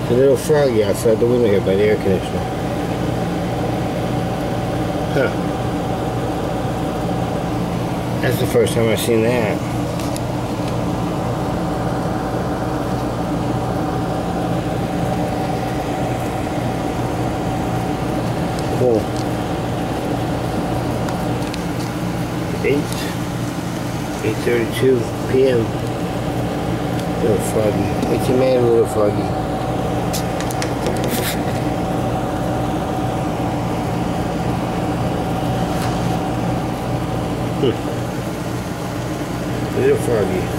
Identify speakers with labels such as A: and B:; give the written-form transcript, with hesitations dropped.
A: a little froggy outside the window here by the air conditioner. Huh. That's the first time I've seen that. Cool. 8:32 p.m. A little foggy. It's a man, a little foggy. A little foggy.